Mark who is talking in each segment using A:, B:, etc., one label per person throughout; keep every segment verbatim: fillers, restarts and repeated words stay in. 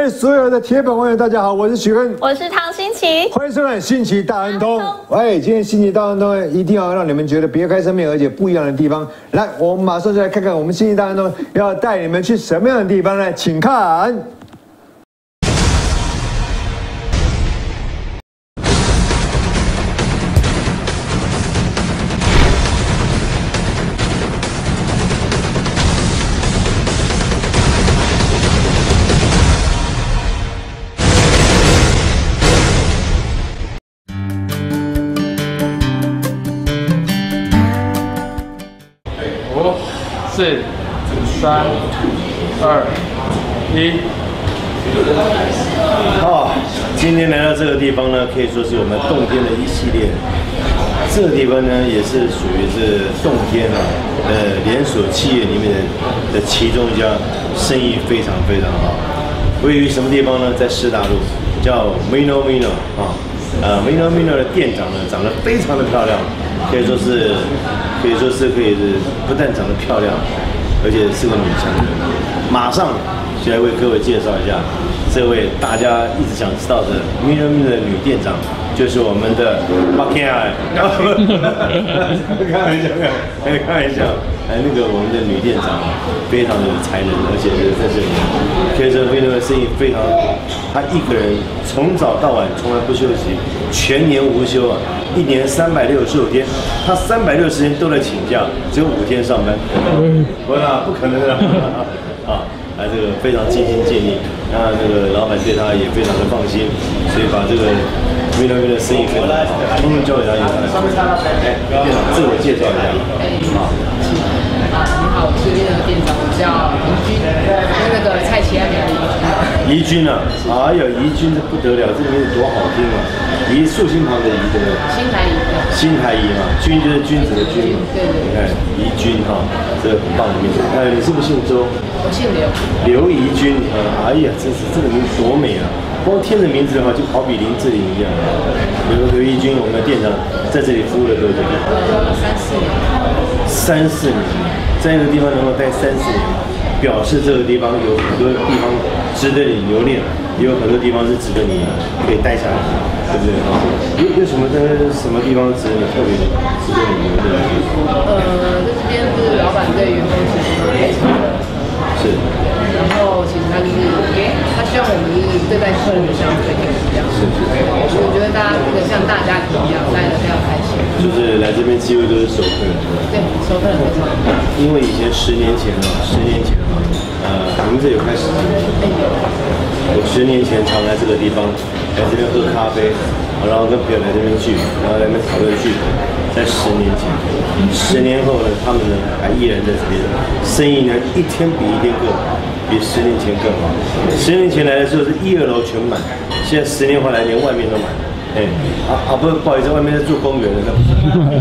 A: 位所有的铁粉网友，大家好，我是许根，
B: 我是唐欣琪，
A: 欢迎收看《新奇大亨通》。喂，今天《新奇大亨通》一定要让你们觉得别开生面，而且不一样的地方。来，我们马上就来看看我们《新奇大亨通》要带你们去什么样的地方呢？请看。
C: 五、四、三、二、一。
D: 哦，今天来到这个地方呢，可以说是我们洞天的一系列。这个地方呢，也是属于是洞天啊，呃，连锁企业里面的的其中一家，生意非常非常好。位于什么地方呢？在师大路，叫 Mino Mino 啊，呃 Mino Mino 的店长呢，长得非常的漂亮，可以说是。 可以说是可以是不但长得漂亮，而且是个女强人。马上就来为各位介绍一下这位大家一直想知道的 Mino Mino 的女店长，就是我们的 Makia。开玩笑，开玩笑，哎，那个我们的女店长非常的有才能，而且是在这里，可以说 Mino 的生意非常好。她一个人从早到晚从来不休息，全年无休啊。 一年三百六十五天，他三百六十天都在请假，只有五天上班。不啦，不可能的啊！他这个非常尽心尽力，那这个老板对他也非常的放心，所以把这个 Mino Mino 的生意通通交给他有他来。哎，店长自我介绍一下。啊。
E: 你好，我是 Mino 的店长，我叫怡君，跟那个蔡奇安名的
D: 怡君啊，哎呦，怡君这不得了，这个名字多好听啊！怡竖心旁的怡，对不对？新台怡。新台怡嘛，君就是君子的君嘛。对对。你看怡君哈，这个很棒的名字。哎，你是不是姓周？
E: 我姓刘。
D: 刘怡君啊，哎呀，真是这个名字多美啊！光听着名字的话，就好比林志玲一样。刘刘怡君，我们的店长在这里服务了多久？
E: 三四年。
D: 三四年，在一个地方能够待三四年。 表示这个地方有很多地方值得你留恋，也有很多地方是值得你可以待下来，对不对啊？有有什么在什么地方值得你特别值得你留恋？
E: 呃，在这边是老板对员工其实都非常的
D: 是，
E: 然后其实他就是他希望我们就是对待客人的相处也一样，是是。所以我觉得大家这个像大家庭一样，待得非常开心。就是
D: 来这边几乎都是熟客人。
E: 对，熟客人非常多。
D: 因为以前十年前啊，十年前。 呃，你们这有开始？我十年前常来这个地方，来这边喝咖啡，然后跟朋友来这边聚，然后来这边讨论剧本。在十年前，十年后呢，他们呢还依然在这边，生意呢一天比一天更好，比十年前更好。十年前来的时候是一二楼全满，现在十年后来连外面都满。哎，啊啊不，不好意思，外面在做公园的，那不是。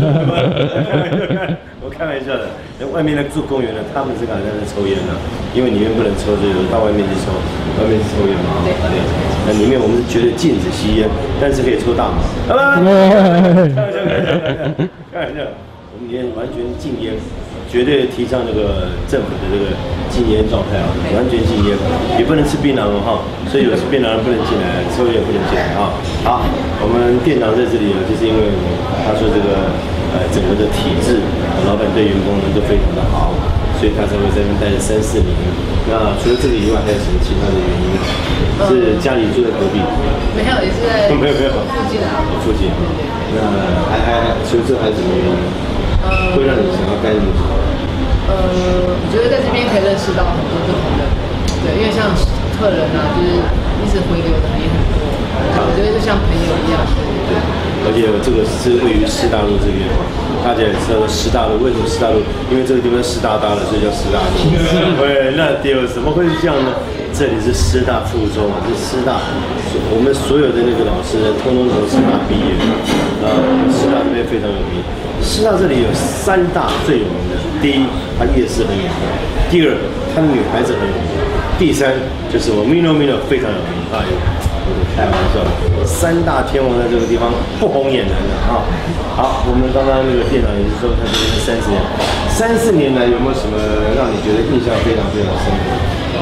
D: 我开玩笑的，外面在做公园的，他们是刚才在抽烟呢，因为里面不能抽，所以到外面去抽，外面是抽烟嘛。对对。那里面我们是绝对禁止吸烟，但是可以抽大麻。好吧。开玩笑，开玩笑，开玩笑。我们里面完全禁烟，绝对提倡这个政府的这个禁烟状态啊，完全禁烟，也不能吃槟榔哈，所以有吃槟榔不能进来，抽烟不能进来啊。好，我们店长在这里呢，就是因为他说这个呃整个的体制，老板对员工呢都非常的好，所以他才会在那边待了三四年。那除了这个以外，还有什么其他的原因？是家里住在隔壁？
E: 没有，也是在
D: 没有没有
E: 附近啊。
D: 附近。那还还除了这还有什么原因？会让你想要待那么久？
E: 呃，我觉得在这边可以认识到很多不同的，对，因为像客人啊，就是一直回流的也很多，我觉得就像朋友一样。对，
D: 而且这个是位于师大路这边，大家也知道师大路为什么师大路？因为这个地方师大大的，所以叫师大路。对，那第二怎么会是这样呢？这里是师大附中啊，是师大，我们所有的那个老师通通从师大毕业的，啊，师大这边非常有名。师大这里有三大最有名的，第一，它夜市很有名；第二，它的女孩子很有名；第三，就是我 Mino Mino 非常有名。哎呦，我开玩笑，三大天王在这个地方不红也难的啊。好，我们刚刚那个店长也是说，他这边是三十年，三四年来有没有什么让你觉得印象非常非常深刻？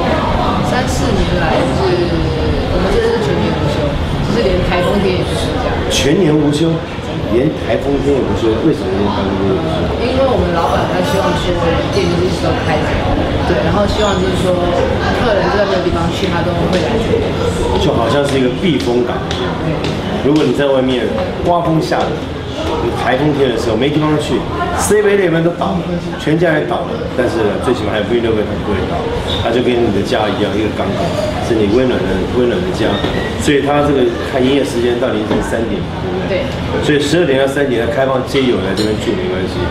E: 三四年来是，我们这是全年无休，就是连台风天也不休假。
D: 全年无休，连台风天也不休，为什么连台风天也不休？
E: 因为我们老板他希望说店就是一直都开着，对，然后希望就是说客人就在这个地方去，他都会来这里，
D: 就好像是一个避风港一样。如果你在外面刮风下雨，你台风天的时候没地方去 ，C V 那边都倒了，全家也倒了，但是呢，最起码还有 V 六 很不会倒，它就跟你的家一样，一个港口，是你温暖的温暖的家。所以它这个开营业时间到凌晨三点，对不对？对。所以十二点到三点，它开放街友来这边住没关系。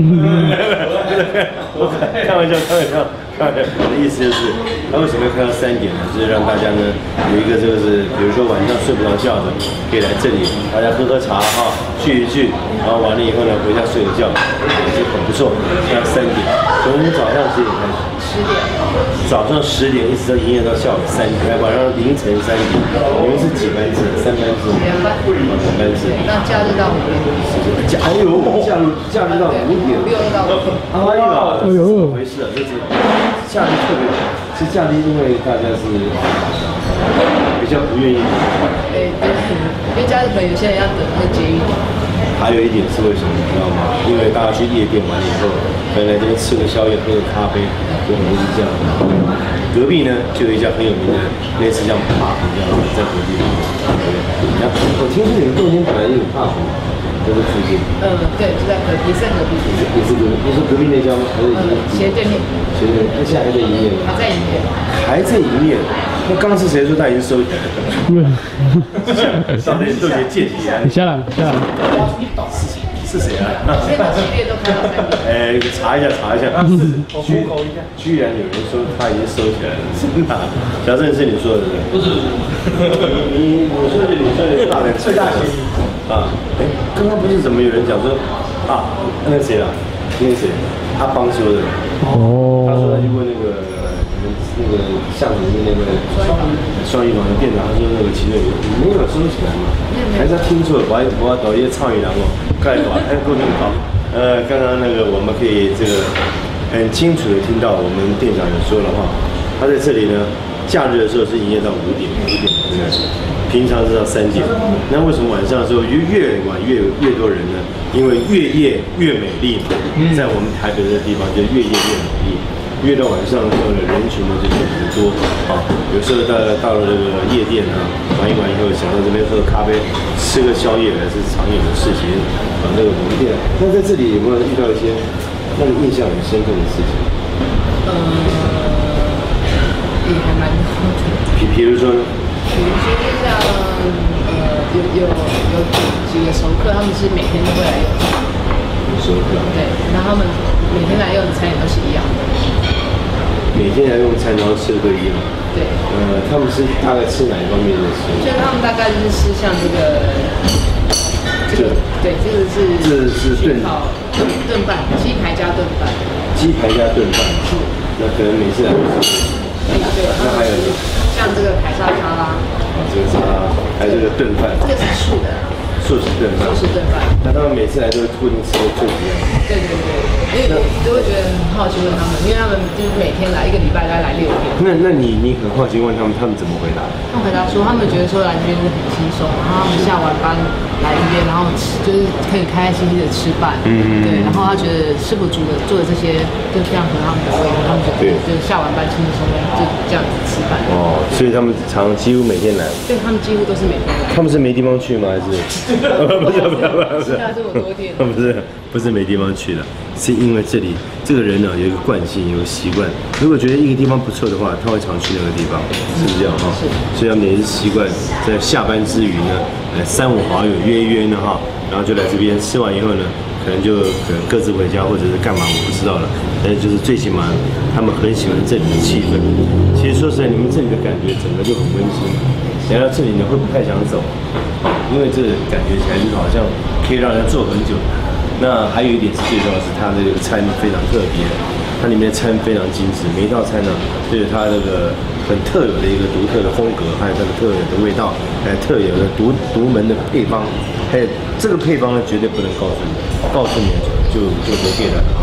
D: 我开玩笑，开玩笑。我的意思就是，他为什么要开到三点呢？就是让大家呢有一个这个是，比如说晚上睡不着觉的，可以来这里，大家喝喝茶哈，聚一聚，然后完了以后呢回家睡个觉，也是很不错。开到三点，从早上几点开始？十点。早上十点一直到营业到下午三点，晚上凌晨三点。你们是几班制？三班制？
E: 两班。
D: 两班制。
E: 那假日到五点。
D: 假哎呦，假日假日到五点。
E: 六到五点。
D: 哎呀，哎呦，怎么回事啊？这是。假日特别，是假日，因为大家是比较不愿意。
E: 对，因为假日可能有些人要等那个捷运。
D: 还有一点是为什么你知道吗？因为大家去夜店完了以后，可能来这边吃个宵夜，喝个咖啡，我们是这样。隔壁呢就有一家很有名的，类似像帕一样在隔壁。对，然后我听说你们中间本来也有帕湖。在这附近，
E: 嗯，对，就在隔壁，在隔壁。
D: 也是隔壁，你说隔壁那家吗？还是已经？
E: 斜对面。
D: 斜对面，那现在还在营业吗？
E: 还在营业。
D: 还在营业。那刚刚是谁说他已经收起来了？上面都些借题啊！
C: 你下来，下来。
D: 是谁啊？
E: 现在系列都开到三点。
D: 哎，查一下，查一下。居居然有人说他已经收起来了，真的？小郑是你说的，不是？你你说的，你说的大的最大嫌疑。啊，哎，刚刚不是怎么有人讲说，啊，那个谁啦，那个谁，阿邦说的，哦，他说他去问那个那个巷子里面那个双鱼坊的店长，他说那个其中有没有收起来嘛？还是他听错了，我我导一些唱语然后盖过，哎，够那么好。呃，刚刚那个我们可以这个很清楚的听到我们店长有说了哈，他在这里呢。假日的时候是营业到五点，五点应该是，平常是到三点。那为什么晚上的时候就越晚越越多人呢？因为越夜越美丽嘛，在我们台北这个地方就越夜越美丽。越到晚上的时候呢，人群呢就特别多啊。有时候到到了这个夜店啊，玩一玩以后，想到这边喝咖啡、吃个宵夜，还是常有的事情啊。那个门店，那在这里有没有遇到一些让你印象很深刻的事情？
E: 嗯。也还蛮多的。
D: 比比如说呢？
E: 比如说就像呃有有有几个熟客，他们是每天都会来用。
D: 熟客。
E: 对，然后他们每天来用的餐也都是一样的。
D: 每天来用餐，然后吃的都一样。
E: 对。
D: 呃，他们是大概吃哪一方面的食物？
E: 就是他们大概就是吃像这个，这个对，这个是
D: 这是炖
E: 炖饭，鸡排加炖饭。
D: 鸡排加炖饭。是。那可能每次来都是。
E: 对，那还有像这个凯撒沙拉，
D: 啊，这个沙拉，还有这个炖饭，
E: 这个是素的，
D: 素食炖饭，
E: 素食炖饭。
D: 那他们每次来都会固定吃的就一样。
E: 对对对，因为我就会觉得很好奇问他们，因为他们就是每天来一个礼拜大概来六天。
D: 那那你你很好奇问他们，他们怎么回答？
E: 他们回答说，他们觉得说来这边是很轻松，然后他们下完班来这边，然后吃就是可以开开心心的吃饭，嗯对，然后他觉得师傅煮的做的这些就非常合他们的胃，他们觉得就是下完班轻轻松松就这样子吃饭。哦，
D: 所以他们常几乎每天来。
E: 对，他们几乎都是每天来。
D: 他们是没地方去吗？还是？不是不是不是，
E: 这么多店。
D: 不是不是没地方去了，是因为这里这个人呢有一个惯性，有个习惯。如果觉得一个地方不错的话，他会常去那个地方，是不是这样哈？是。所以他们也是习惯在下班之余呢，呃，三五好友约一约呢哈，然后就来这边吃完以后呢，可能就可能各自回家或者是干嘛，我不知道了。但是就是最起码他们很喜欢这里的气氛。其实说实在，你们这里的感觉整个就很温馨。来到这里呢，会不太想走，因为这感觉起来就是好像可以让人坐很久。那还有一点是最重要的是，它这个餐非常特别，它里面的餐非常精致，每一道餐呢都有它这个很特有的一个独特的风格，还有它的特有的味道，还有特有的独独门的配方，还有这个配方呢绝对不能告诉你，告诉你就就就没对了啊。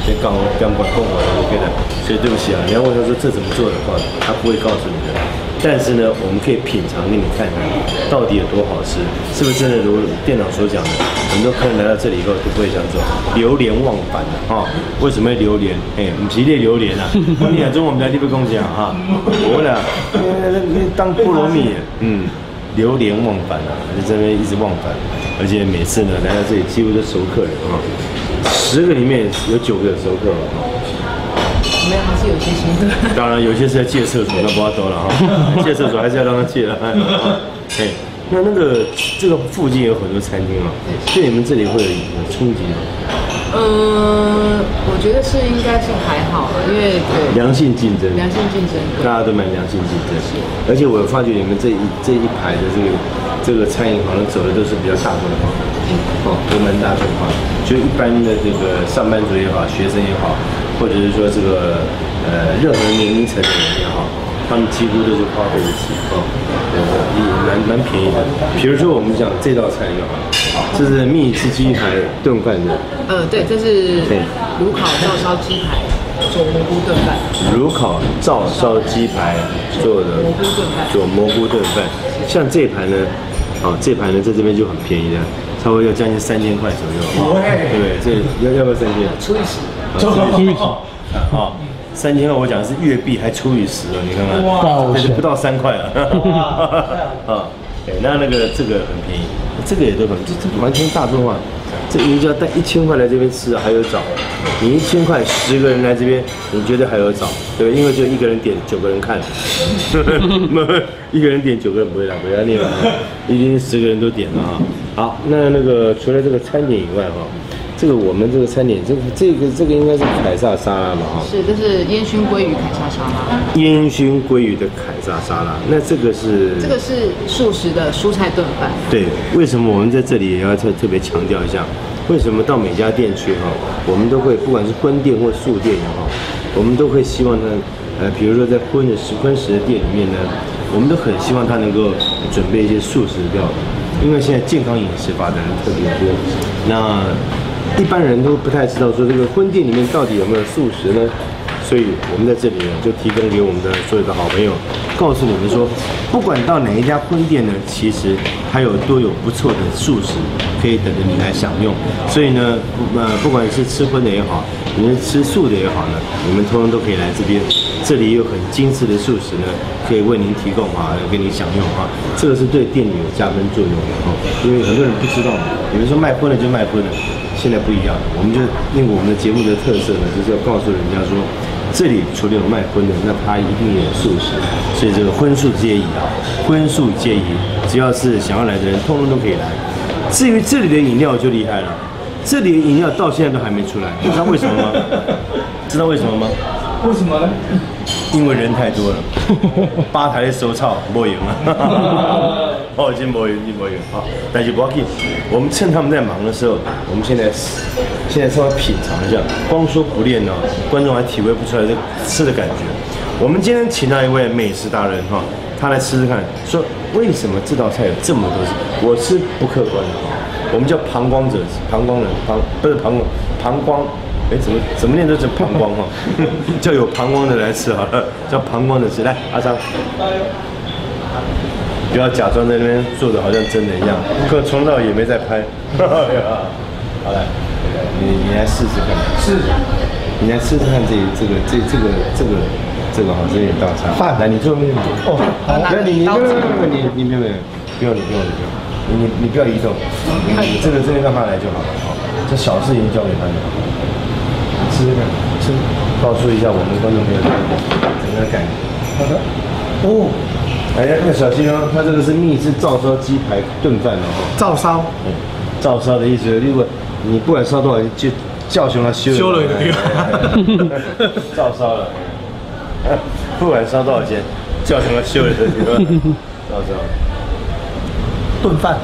D: 别刚刚管共管就对了。所以对不起啊，你要问他说这怎么做的话，他不会告诉你的。但是呢，我们可以品尝给你看看，到底有多好吃，是不是真的如店长所讲的？很多客人来到这里以后都不会想走，流连忘返的啊！为什么会流连？哎，不是列榴莲啊，你讲中文我们在地不公讲哈，我俩当菠萝蜜，嗯。流连忘返啊，在这边一直忘返，而且每次呢来到这里几乎都熟客人啊，十个里面有九个有熟客了啊。
E: 没有，还是有些新客。
D: 当然有些是在借厕所，那不要多了哈，借厕所还是要让他借的。哎，那那个这个附近有很多餐厅啊，对你们这里会有冲击吗？
E: 嗯，我觉得是应该是还好啦，因为对
D: 良性竞争，
E: 良性竞争，
D: 大家都蛮良性竞争。而且我发觉你们这一这一排的这个这个餐饮好像走的都是比较大众化，都蛮大众化，就一般的这个上班族也好，学生也好，或者是说这个呃任何年龄层的人也好，他们几乎都是花费得起哦，也蛮蛮便宜的。比如说我们讲这道菜就好。这是蜜汁鸡排炖饭的。
E: 呃，对，这是炉烤照烧鸡排做蘑菇炖饭。
D: 炉烤照烧鸡排做的
E: 蘑菇炖饭，
D: 做蘑菇炖饭。像这盘呢，哦，这盘呢在这边就很便宜的，差不多要将近三千块左右。对不对？这要要不要三千？
E: 除以十。
D: 除以十。啊，三千块我讲的是月币，还除以十了，你看看，这是不到三块了。啊。哎，那那个这个很便宜，这个也都很，这这完全大众化。这你只要带一千块来这边吃，还有找。你一千块十个人来这边，你觉得还有找，对不对？因为就一个人点，九个人看，一个人点九个人不会来，不要念了啊，一定十个人都点了啊。好，那那个除了这个餐点以外哈。这个我们这个餐点，这个这个这个应该是凯撒沙拉嘛哈？
E: 是，这是烟熏鲑鱼凯撒沙拉。
D: 烟熏鲑鱼的凯撒沙拉，那这个是？
E: 这个是素食的蔬菜炖饭。
D: 对，为什么我们在这里也要特特别强调一下？为什么到每家店去哈，我们都会不管是荤店或素店也好，我们都会希望呢，呃，比如说在荤的食荤食的店里面呢，我们都很希望他能够准备一些素食料理，因为现在健康饮食发展的特别多，那。一般人都不太知道说这个荤店里面到底有没有素食呢？所以我们在这里呢就提供给我们的所有的好朋友，告诉你们说，不管到哪一家荤店呢，其实它有都有不错的素食可以等着你来享用。所以呢，呃，不管是吃荤的也好，你是吃素的也好呢，你们通通都可以来这边。这里有很精致的素食呢，可以为您提供啊，给你享用啊。这个是对店里有加分作用的哦，因为很多人不知道，有人说卖荤的就卖荤的。现在不一样，我们就因为我们的节目的特色呢，就是要告诉人家说，这里除了有卖荤的，那它一定也有素食，所以这个荤素皆宜啊，荤素皆宜，只要是想要来的人，通通都可以来。至于这里的饮料就厉害了，这里的饮料到现在都还没出来，你知道为什么吗？知道为什么吗？
C: 为什么呢？
D: 因为人太多了，吧台的收操没赢啊。哦，已经没赢，已经没赢啊！但是不要紧，我们趁他们在忙的时候，我们现在现在稍微品尝一下，光说不练呢，观众还体会不出来这吃的感觉。我们今天请到一位美食达人哈，他来吃吃看，说为什么这道菜有这么多？我是不客观的哈，我们叫旁观者，旁观人，旁不是旁旁观。哎，怎么怎么念都是膀胱哈，叫有膀胱的来吃好了，叫膀胱的吃。来，阿张，不要假装在那边做的好像真的一样，可从到也没在拍。好来，你你来试试看，
C: 是，
D: 你来试试看这这个这这个这个这个哈，这一道菜。
C: 饭，
D: 来你坐面。
C: 哦，好，
D: 来你你不用你你不用不用你不用你不用，你你不要移动，你这个这个让他来就好了。好，这小事情交给他就好。吃吃看，吃，告诉一下我们观众朋友整个感觉。好的。哦，哎，要小心哦，它这个是蜜汁照烧鸡排炖饭哦。
C: 照烧。
D: 嗯，照烧的意思，如果你不管烧多少，就叫熊它修了。
C: 修了一个地方。
D: 照烧了，不管烧多少钱，叫熊它修了一个地方。照烧。
C: 炖饭。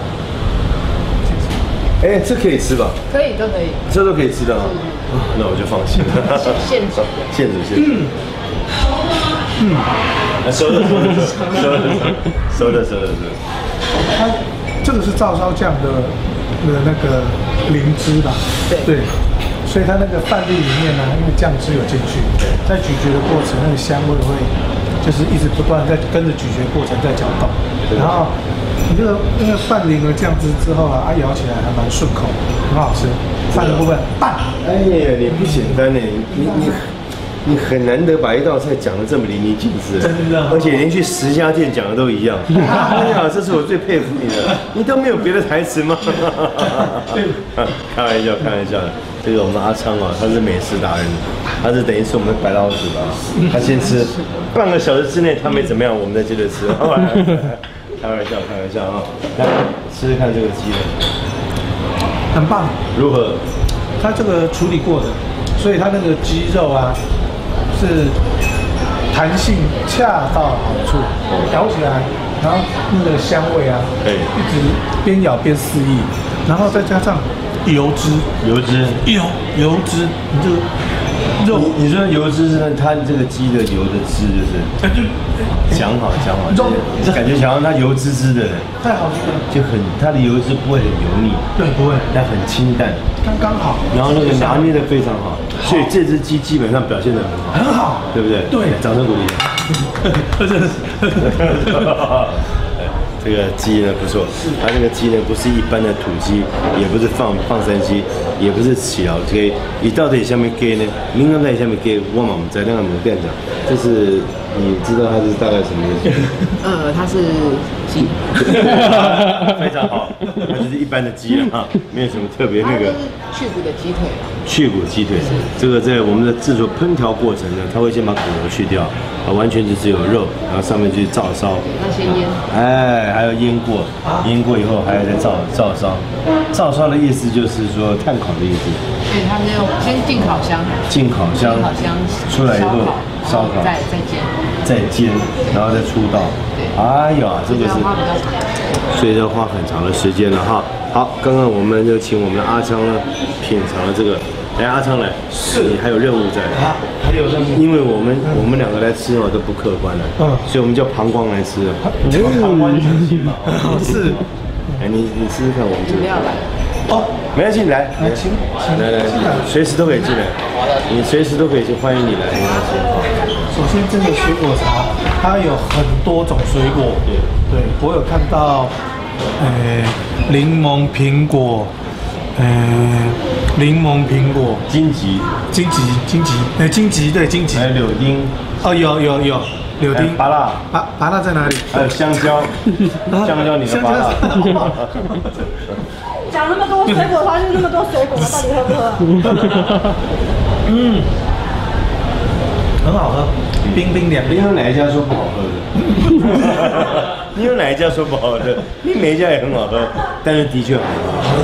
D: 哎，这可以吃吧？
E: 可以，都可以。
D: 这都可以吃的啊。那我就放心了。
E: 现煮，
D: 现煮现煮。嗯，收的收的收的收的收的收的。
C: 它这个是照烧酱的的那个灵芝吧？
E: 对对，
C: 所以它那个饭粒里面呢，因为酱汁有进去，在咀嚼的过程，那个香味会就是一直不断在跟着咀嚼过程在搅动，然后你这个那个饭淋了酱汁之后啊，它咬起来还蛮顺口，很好吃。饭的部分，拌。
D: 哎呀，你不简单呢，你你。你很难得把一道菜讲得这么淋漓尽致，
C: 真的，
D: 而且连续十家店讲的都一样。哎呀，这是我最佩服你的，你都没有别的台词吗？开玩笑，开玩笑的。这个我们阿昌啊，他是美食达人，他是等于是我们的白老鼠啊。他先吃，半个小时之内他没怎么样，我们再接着吃。开玩笑，开玩笑啊！来吃吃看这个鸡了，
C: 很棒。
D: 如何？
C: 它这个处理过的，所以它那个鸡肉啊。是弹性恰到好处，咬起来，然后那个香味啊，
D: 对，
C: 一直边咬边肆意，然后再加上油脂，
D: 油脂，
C: 油油脂，你这个肉，
D: 你你说油脂是它这个鸡的油的汁，就是，
C: 哎就
D: 讲好讲好，肉感觉想让它油滋滋的，
C: 太好吃了，
D: 就很它的油脂不会很油腻，
C: 对，不会，
D: 但很清淡，
C: 刚刚好，
D: 然后那个拿捏的非常好，所以这只鸡基本上表现得很好，
C: 很好，
D: 对不对？
C: 对，
D: 掌声鼓励。真的是。这个鸡呢不错，它这个鸡呢不是一般的土鸡，也不是放放山鸡，也不是起窑鸡，一到底下面鸡呢，您刚在下面鸡，我们在那个门店长，这是你知道它是大概什么意思？
E: 呃，它是鸡，
D: 非常好，它就是一般的鸡了哈，没有什么特别那个。
E: 去骨的鸡腿。
D: 去骨鸡腿，这个在我们的制作烹调过程呢，它会先把骨头去掉，啊，完全就只有肉，然后上面去照烧，
E: 那先腌，
D: 哎，还要腌过，腌过以后还要再照照烧，照烧的意思就是说炭烤的意思。
E: 对，他们用先进烤箱，
D: 进烤箱，
E: 进烤箱
D: 出来以后烧烤，
E: 再再煎，
D: 再煎，然后再出道。
E: 对，
D: 哎呀，这个是，所以要花很长的时间了哈。好，刚刚我们就请我们的阿昌呢品尝了这个。来，阿昌来，是你还有任务在
C: 啊，还有任务，
D: 因为我们我们两个来吃哦都不客观了，嗯，所以我们叫膀胱来吃了，
C: 膀胱相亲嘛，是，
D: 哎，你你试试看，我们这
E: 不要来，
D: 哦，没关系，来，来，请，来来，随时都可以进来，你随时都可以去，欢迎你来，没关系。
C: 首先，这个水果茶它有很多种水果，对，对我有看到，呃，柠檬、苹果。呃，柠檬、苹果、
D: 荆棘、
C: 荆棘、荆棘，哎，荆棘对荆棘，
D: 还有柳丁，
C: 哦，有有有，柳丁，
D: 芭乐，
C: 芭芭乐在哪里？
D: 还有香蕉，香蕉你的芭乐。
B: 讲那么多水果花，就那么多水果，到底喝不喝？
C: 嗯，很好喝，冰冰凉。
D: 你有哪一家说不好喝的？你有哪一家说不好喝的？你每一家也很好喝，但是的确很好喝。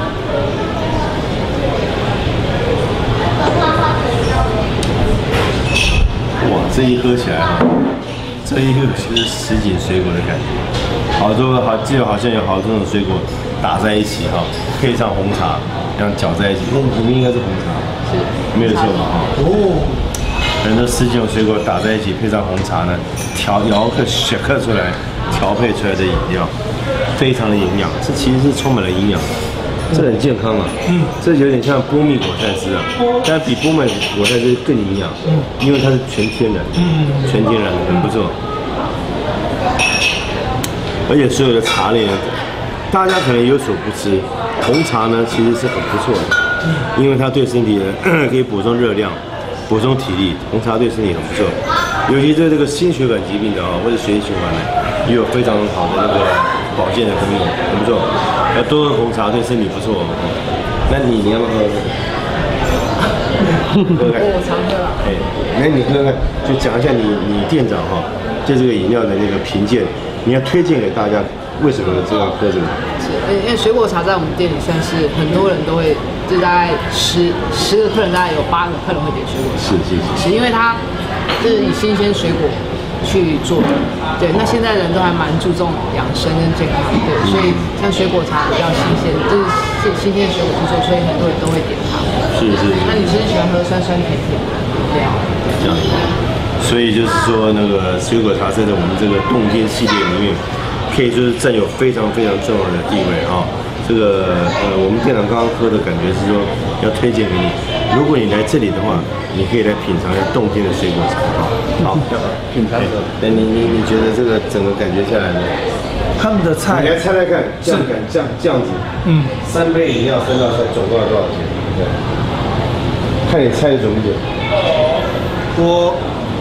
D: 哇，这一喝起来啊，这一个就是什锦水果的感觉，好多好，记得好像有好多种水果打在一起哈，配上红茶，这样搅在一起。那里面应该是红茶，是，没有错吧？哈。哦。很多十几种水果打在一起，配上红茶呢，调摇克雪克出来，调配出来的饮料，非常的营养。这其实是充满了营养。这很健康啊，嗯，这有点像波蜜果菜丝啊，但比波蜜果菜丝更营养，嗯，因为它是全天然的，嗯，全天然的，很不错。而且所有的茶类呢，大家可能有所不知，红茶呢其实是很不错的，因为它对身体呢可以补充热量、补充体力，红茶对身体很不错，尤其对这个心血管疾病的啊，或者血液循环呢，也有非常好的那个保健的功能，很不错。要多喝红茶对身体不错。那你你要不要喝？喝看。
E: 我常喝啊。
D: 哎，那你喝看，就讲一下你你店长哈，对这个饮料的那个评鉴，你要推荐给大家，为什么这样喝这个？
E: 是，因为水果茶在我们店里算是很多人都会，就大概十十个客人，大概有八个客人会点水果茶。
D: 是是是。
E: 是因为它就是以新鲜水果去做的，对，那现在人都还蛮注重养生跟健康，对，所以像水果茶比较新鲜，就是新新鲜水果去做，所以很多人都会点它。
D: 是是。
E: 那你是喜欢喝酸酸甜甜的饮料？
D: 这样。所以就是说，那个水果茶在我们这个冬天系列里面，可以说是占有非常非常重要的地位啊。 这个呃，我们店长刚刚喝的感觉是说要推荐给你，如果你来这里的话，你可以来品尝一下洞天的水果茶啊。好，品尝。那你你你觉得这个整个感觉下来呢？
C: 他们的菜，
D: 你来猜猜看，这样感这样这样子，嗯，三杯饮料三道菜总共要多少钱？对，看你猜的准不准。
C: 我。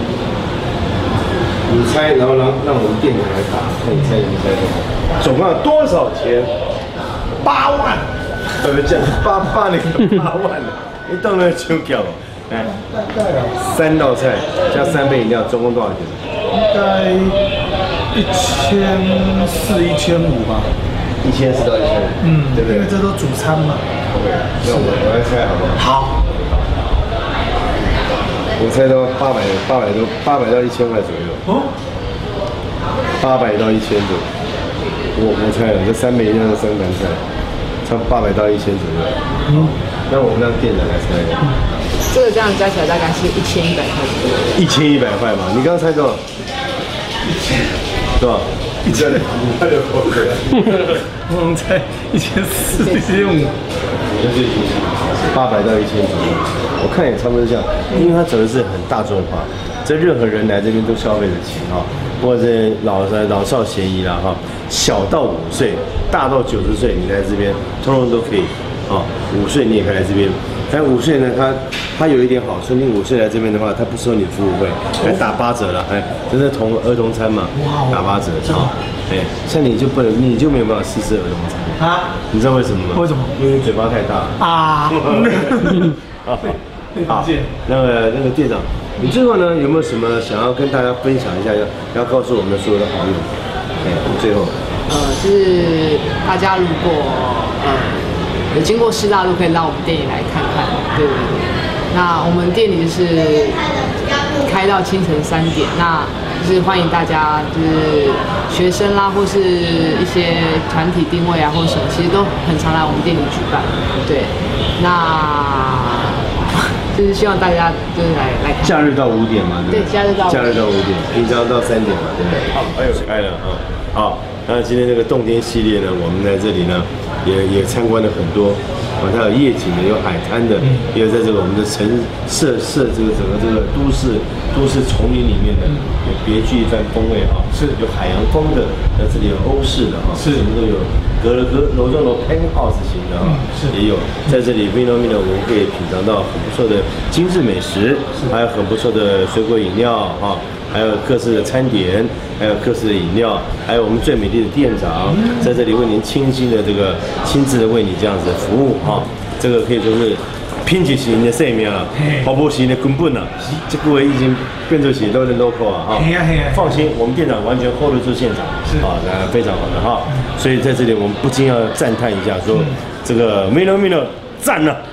D: 你猜，然后让让我们店长来打，看你猜你猜多少？总共要多少钱？八万。呃，这样八八那个八万了，你当然就叫了。来，三道菜加三杯饮料，总共多少钱？
C: 应该一千四、一千五吧。
D: 一千四到一千五，嗯，对不对？
C: 因为这都主餐嘛。
D: OK，那我我来猜好不好？
C: 好。
D: 我猜到八百八百多八百到一千块左右。哦。八百到一千左右。我我猜了，这三杯饮料的三盘菜，差八百到一千左右。嗯。那我们让店长来猜。嗯。
E: 这个这样加起来大概是一千一百块左右。
D: 一千一百块嘛？你刚刚猜多少？一千。多少？一千。你猜的口水啊！
C: 我们猜一千四、一千五。
D: 就是八百到一千左右。 我看也差不多这样，因为它整个是很大众化，这任何人来这边都消费得起哈，不管是老老少咸宜啦哈，小到五岁，大到九十岁，你来这边通通都可以啊。五岁你也可以来这边，但五岁呢，它它有一点好处，你五岁来这边的话，它不收你服务费，还打八折了，哎，这是同儿童餐嘛，打八折啊，哎，像你就不能，你就没有办法试试儿童餐啊？你知道为什么吗？
C: 为什么？
D: 因为你嘴巴太大啊。好。 好，那个那个店长，你最后呢有没有什么想要跟大家分享一下，要要告诉我们所有的好友？哎，最后，
E: 呃，就是大家如果呃有经过师大路，可以到我们店里来看看。对对对。那我们店里就是开到清晨三点，那就是欢迎大家，就是学生啦，或是一些团体定位啊，或者什么，其实都很常来我们店里举办。对，那。 就是希望大家就是来来看。
D: 假日到五点嘛，
E: 对，假日到
D: 假日到五点，平常到三点嘛，对不对？好，哎呦，开了啊！好，那今天这个洞天系列呢，我们在这里呢，也也参观了很多，啊，它有夜景的，有海滩的，也有在这个我们的城市设这个整个这个都市都市丛林里面的，有别具一番风味啊，是有海洋风的，那这里有欧式的哈，是什么都有。 隔了隔楼中楼 penthouse 型的啊，也有在这里 Vino Mino 我们可以品尝到很不错的精致美食，还有很不错的水果饮料啊，还有各式的餐点，还有各式的饮料，还有我们最美丽的店长在这里为您倾心的这个亲自的为你这样子服务啊，这个可以说是。 品质型的生命啊，服务型的根本啊，这个已经变成是都是 local 啊哈。放心，我们店长完全 hold 得住现场，啊，那非常好的哈。所以在这里我们不禁要赞叹一下，说这个 Mino Mino 赞了。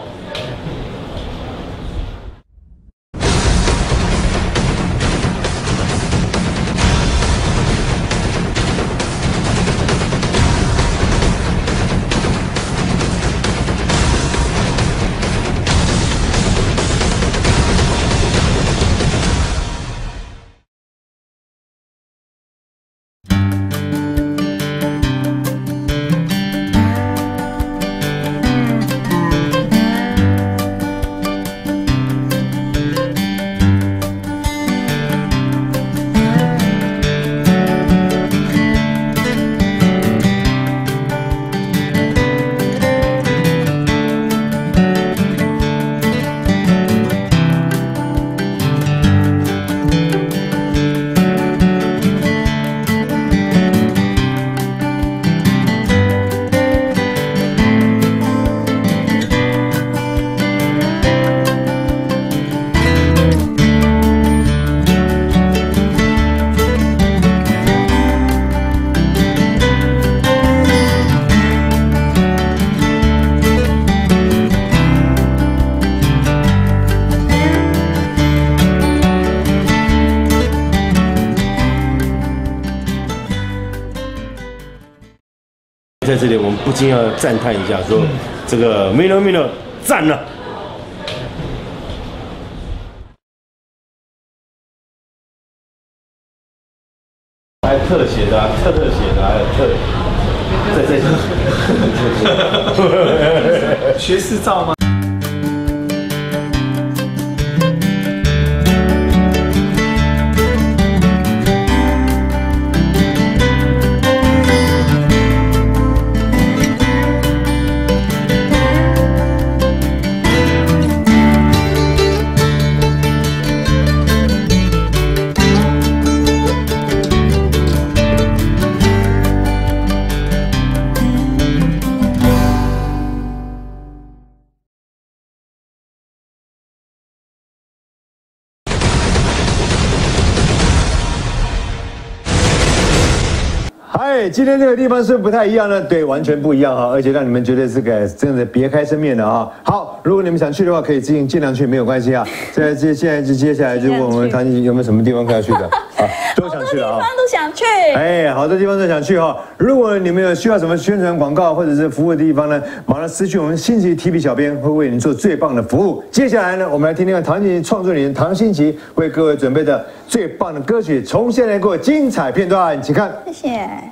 D: 在这里，我们不禁要赞叹一下，说这个 Mino Mino 赞了。还有特写的、啊，特特写的，还有特。 再再
C: 学视照吗？
A: 哎，今天这个地方是不太一样的，对，完全不一样哈，而且让你们觉得这个真的别开生面了啊。好，如果你们想去的话，可以自行尽量去，没有关系啊。现在接现在就接下来就问我们唐姐有没有什么地方可以要去的啊？都想去的啊，
B: 好多地方都想去。
A: 哎，好多地方都想去哈。如果你们有需要什么宣传广告或者是服务的地方呢，马上私讯我们新奇 T V 小编，会为您做最棒的服务。接下来呢，我们来听听看唐姐创作人唐新奇为各位准备的最棒的歌曲，重现来过精彩片段，请看。
B: 谢谢。